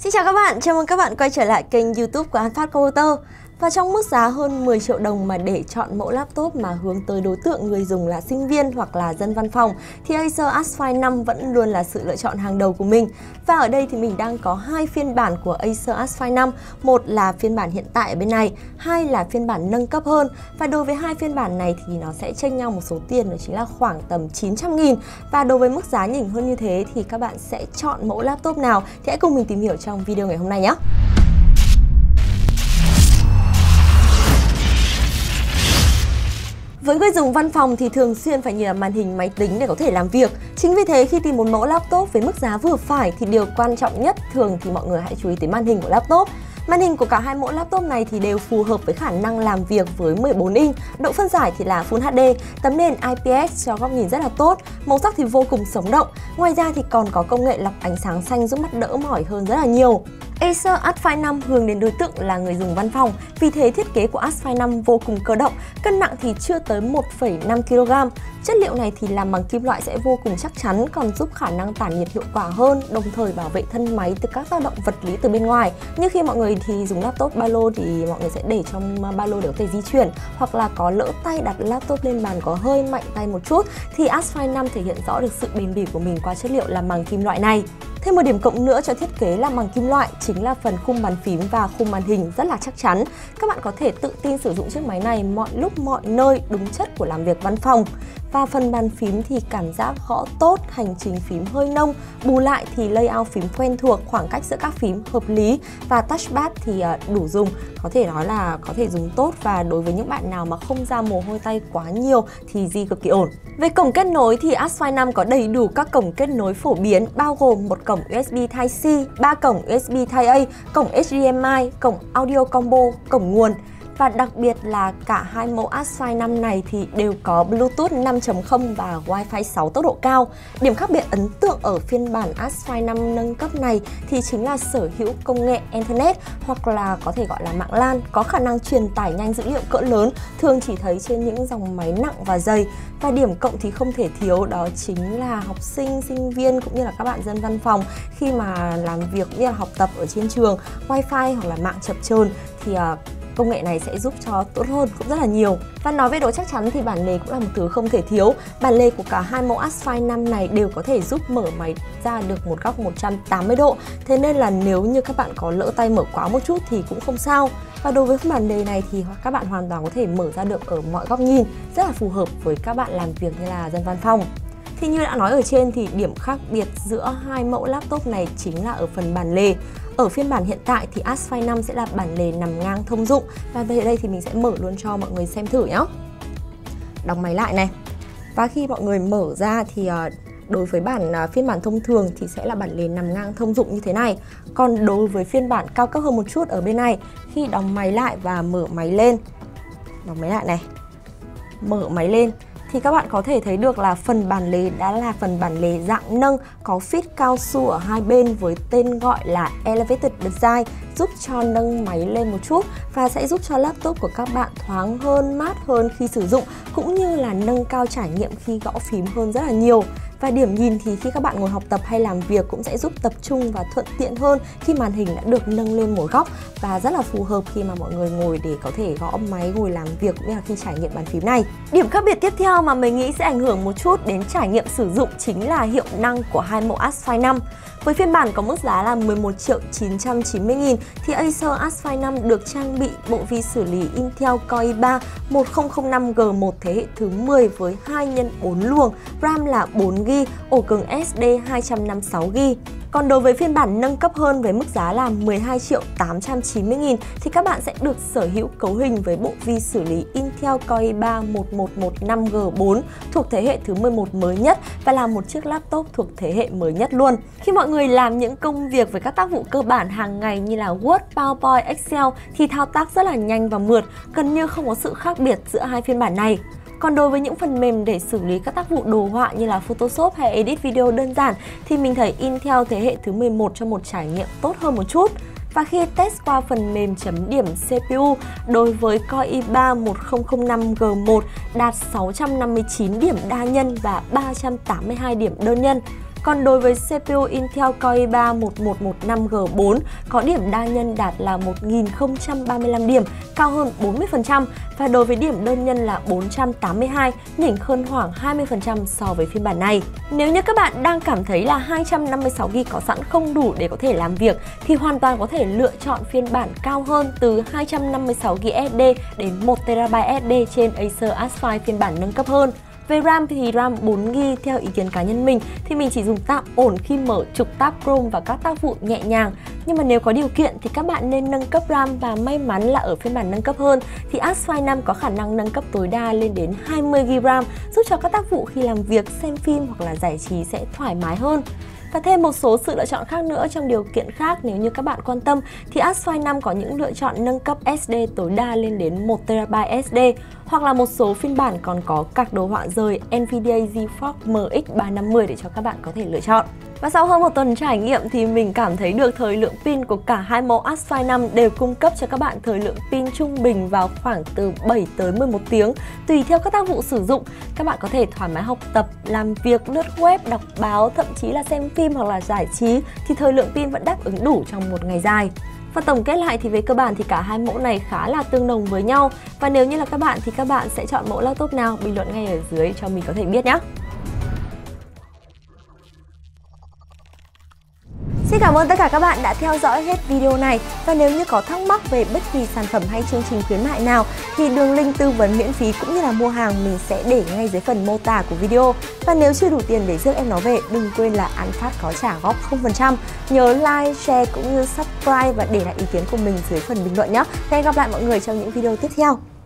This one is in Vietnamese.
Xin chào các bạn, chào mừng các bạn quay trở lại kênh YouTube của An Phát Computer. Và trong mức giá hơn 10 triệu đồng mà để chọn mẫu laptop mà hướng tới đối tượng người dùng là sinh viên hoặc là dân văn phòng thì Acer Aspire 5 vẫn luôn là sự lựa chọn hàng đầu của mình. Và ở đây thì mình đang có hai phiên bản của Acer Aspire 5, một là phiên bản hiện tại ở bên này, hai là phiên bản nâng cấp hơn. Và đối với hai phiên bản này thì nó sẽ chênh nhau một số tiền, đó chính là khoảng tầm 900.000. Và đối với mức giá nhỉnh hơn như thế thì các bạn sẽ chọn mẫu laptop nào thì hãy cùng mình tìm hiểu trong video ngày hôm nay nhé. Với người dùng văn phòng thì thường xuyên phải nhìn vào màn hình máy tính để có thể làm việc. Chính vì thế khi tìm một mẫu laptop với mức giá vừa phải thì điều quan trọng nhất thường thì mọi người hãy chú ý tới màn hình của laptop. Màn hình của cả hai mẫu laptop này thì đều phù hợp với khả năng làm việc với 14 inch, độ phân giải thì là Full HD, tấm nền IPS cho góc nhìn rất là tốt, màu sắc thì vô cùng sống động. Ngoài ra thì còn có công nghệ lọc ánh sáng xanh giúp mắt đỡ mỏi hơn rất là nhiều. Acer Aspire 5 hướng đến đối tượng là người dùng văn phòng, vì thế thiết kế của Aspire 5 vô cùng cơ động, cân nặng thì chưa tới 1,5 kg. Chất liệu này thì làm bằng kim loại sẽ vô cùng chắc chắn, còn giúp khả năng tản nhiệt hiệu quả hơn, đồng thời bảo vệ thân máy từ các tác động vật lý từ bên ngoài. Như khi mọi người thì dùng laptop ba lô thì mọi người sẽ để trong ba lô để có thể di chuyển, hoặc là có lỡ tay đặt laptop lên bàn có hơi mạnh tay một chút thì Aspire 5 thể hiện rõ được sự bền bỉ của mình qua chất liệu làm bằng kim loại này. Thêm một điểm cộng nữa cho thiết kế làm bằng kim loại chính là phần khung bàn phím và khung màn hình rất là chắc chắn. Các bạn có thể tự tin sử dụng chiếc máy này mọi lúc mọi nơi, đúng chất của làm việc văn phòng. Và phần bàn phím thì cảm giác gõ tốt, hành trình phím hơi nông, bù lại thì layout phím quen thuộc, khoảng cách giữa các phím hợp lý và touchpad thì đủ dùng, có thể nói là có thể dùng tốt, và đối với những bạn nào mà không ra mồ hôi tay quá nhiều thì di cực kỳ ổn. Về cổng kết nối thì Aspire 5 có đầy đủ các cổng kết nối phổ biến, bao gồm một cổng USB Type-C, 3 cổng USB Type-A, cổng HDMI, cổng audio combo, cổng nguồn. Và đặc biệt là cả hai mẫu Aspire 5 này thì đều có Bluetooth 5.0 và Wi-Fi 6 tốc độ cao. Điểm khác biệt ấn tượng ở phiên bản Aspire 5 nâng cấp này thì chính là sở hữu công nghệ Ethernet, hoặc là có thể gọi là mạng LAN, có khả năng truyền tải nhanh dữ liệu cỡ lớn, thường chỉ thấy trên những dòng máy nặng và dày. Và điểm cộng thì không thể thiếu, đó chính là học sinh, sinh viên cũng như là các bạn dân văn phòng khi mà làm việc cũng như là học tập ở trên trường, Wi-Fi hoặc là mạng chập chờn thì công nghệ này sẽ giúp cho tốt hơn cũng rất là nhiều. Và nói về độ chắc chắn thì bản lề cũng là một thứ không thể thiếu. Bản lề của cả hai mẫu Aspire 5 này đều có thể giúp mở máy ra được một góc 180 độ. Thế nên là nếu như các bạn có lỡ tay mở quá một chút thì cũng không sao. Và đối với bản lề này thì các bạn hoàn toàn có thể mở ra được ở mọi góc nhìn, rất là phù hợp với các bạn làm việc như là dân văn phòng. Thì như đã nói ở trên thì điểm khác biệt giữa hai mẫu laptop này chính là ở phần bản lề. Ở phiên bản hiện tại thì Aspire 5 sẽ là bản lề nằm ngang thông dụng. Và về đây thì mình sẽ mở luôn cho mọi người xem thử nhé. Đóng máy lại này. Và khi mọi người mở ra thì đối với phiên bản thông thường thì sẽ là bản lề nằm ngang thông dụng như thế này. Còn đối với phiên bản cao cấp hơn một chút ở bên này, khi đóng máy lại và mở máy lên, đóng máy lại này, mở máy lên thì các bạn có thể thấy được là phần bản lề đã là phần bản lề dạng nâng, có feed cao su ở hai bên với tên gọi là Elevated Design, giúp cho nâng máy lên một chút và sẽ giúp cho laptop của các bạn thoáng hơn, mát hơn khi sử dụng, cũng như là nâng cao trải nghiệm khi gõ phím hơn rất là nhiều. Và điểm nhìn thì khi các bạn ngồi học tập hay làm việc cũng sẽ giúp tập trung và thuận tiện hơn khi màn hình đã được nâng lên một góc, và rất là phù hợp khi mà mọi người ngồi để có thể gõ máy, ngồi làm việc cũng như là khi trải nghiệm bàn phím này. Điểm khác biệt tiếp theo mà mình nghĩ sẽ ảnh hưởng một chút đến trải nghiệm sử dụng chính là hiệu năng của hai mẫu Aspire 5. Với phiên bản có mức giá là 11.990.000 thì Acer Aspire 5 được trang bị bộ vi xử lý Intel Core i3 1005G1 thế hệ thứ 10 với 2x4 luồng, RAM là 4GB, ổ cứng SD 256GB. Còn đối với phiên bản nâng cấp hơn với mức giá là 12.890.000 thì các bạn sẽ được sở hữu cấu hình với bộ vi xử lý Intel Core i3 1115G4 thuộc thế hệ thứ 11 mới nhất và là một chiếc laptop thuộc thế hệ mới nhất luôn. Khi mọi người làm những công việc với các tác vụ cơ bản hàng ngày như là Word, PowerPoint, Excel thì thao tác rất là nhanh và mượt, gần như không có sự khác biệt giữa hai phiên bản này. Còn đối với những phần mềm để xử lý các tác vụ đồ họa như là Photoshop hay edit video đơn giản thì mình thấy Intel thế hệ thứ 11 cho một trải nghiệm tốt hơn một chút. Và khi test qua phần mềm chấm điểm CPU, đối với Core i3 1005G1 đạt 659 điểm đa nhân và 382 điểm đơn nhân. Còn đối với CPU Intel Core i3 1115G4 có điểm đa nhân đạt là 1035 điểm, cao hơn 40%, và đối với điểm đơn nhân là 482, nhỉnh hơn khoảng 20% so với phiên bản này. Nếu như các bạn đang cảm thấy là 256GB có sẵn không đủ để có thể làm việc thì hoàn toàn có thể lựa chọn phiên bản cao hơn từ 256GB SD đến 1TB SD trên Acer Aspire phiên bản nâng cấp hơn. Về RAM thì RAM 4GB theo ý kiến cá nhân mình thì mình chỉ dùng tạm ổn khi mở trục tab Chrome và các tác vụ nhẹ nhàng. Nhưng mà nếu có điều kiện thì các bạn nên nâng cấp RAM, và may mắn là ở phiên bản nâng cấp hơn thì Aspire 5 có khả năng nâng cấp tối đa lên đến 20GB RAM, giúp cho các tác vụ khi làm việc, xem phim hoặc là giải trí sẽ thoải mái hơn. Và thêm một số sự lựa chọn khác nữa trong điều kiện khác nếu như các bạn quan tâm thì Aspire 5 có những lựa chọn nâng cấp SD tối đa lên đến 1TB SD, hoặc là một số phiên bản còn có card đồ họa rời Nvidia GeForce MX 350 để cho các bạn có thể lựa chọn. Và sau hơn một tuần trải nghiệm thì mình cảm thấy được thời lượng pin của cả hai mẫu Aspire 5 đều cung cấp cho các bạn thời lượng pin trung bình vào khoảng từ 7 tới 11 tiếng tùy theo các tác vụ sử dụng. Các bạn có thể thoải mái học tập, làm việc, lướt web, đọc báo, thậm chí là xem phim hoặc là giải trí thì thời lượng pin vẫn đáp ứng đủ trong một ngày dài. Và tổng kết lại thì về cơ bản thì cả hai mẫu này khá là tương đồng với nhau. Và nếu như là các bạn thì các bạn sẽ chọn mẫu laptop nào? Bình luận ngay ở dưới cho mình có thể biết nhé! Xin cảm ơn tất cả các bạn đã theo dõi hết video này, và nếu như có thắc mắc về bất kỳ sản phẩm hay chương trình khuyến mại nào thì đường link tư vấn miễn phí cũng như là mua hàng mình sẽ để ngay dưới phần mô tả của video. Và nếu chưa đủ tiền để rước em nó về, đừng quên là An Phát có trả góp 0%. Nhớ like, share cũng như subscribe và để lại ý kiến của mình dưới phần bình luận nhé. Hẹn gặp lại mọi người trong những video tiếp theo.